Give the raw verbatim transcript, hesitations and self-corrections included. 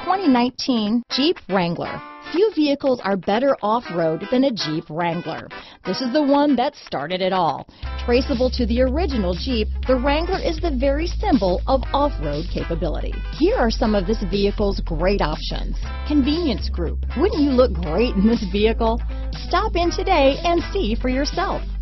twenty nineteen Jeep Wrangler. Few vehicles are better off-road than a Jeep Wrangler. This is the one that started it all. Traceable to the original Jeep, the Wrangler is the very symbol of off-road capability. Here are some of this vehicle's great options. Convenience group. Wouldn't you look great in this vehicle? Stop in today and see for yourself.